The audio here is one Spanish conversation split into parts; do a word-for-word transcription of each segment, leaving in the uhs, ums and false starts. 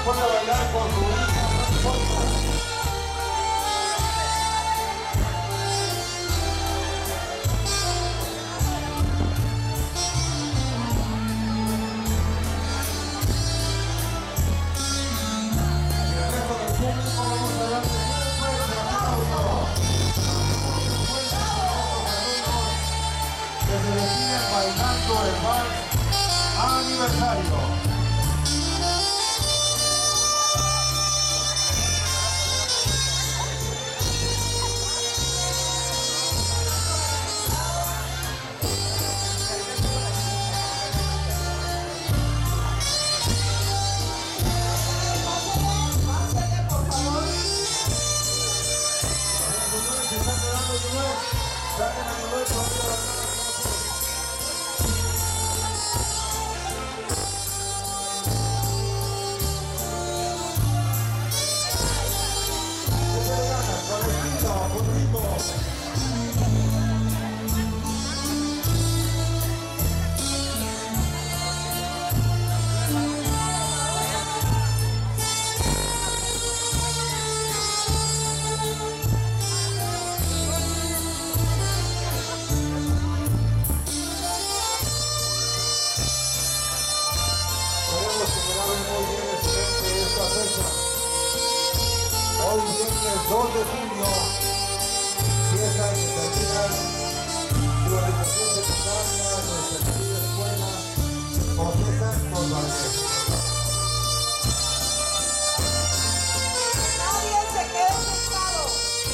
puede bailar con su hija, no importa. Y el resto del público vamos a darle un fuerte aplauso. Que se deciden bailando el vals aniversario. Hoy viernes dos de junio, fiesta que termina su educación secundaria en nuestra querida escuela José Santos Valdez. Nadie se quede sentado.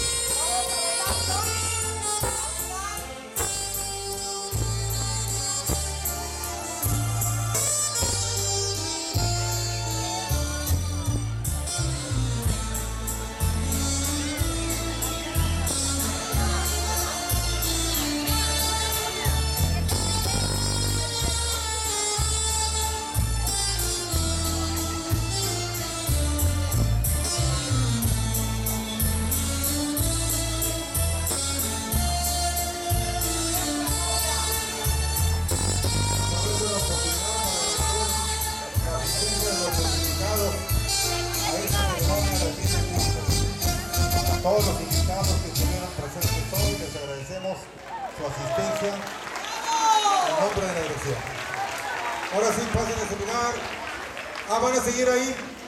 A todos los invitados que estuvieron presentes hoy, les agradecemos su asistencia en nombre de la dirección. Ahora sí, pasen a ese lugar. Ah, ¿van a seguir ahí?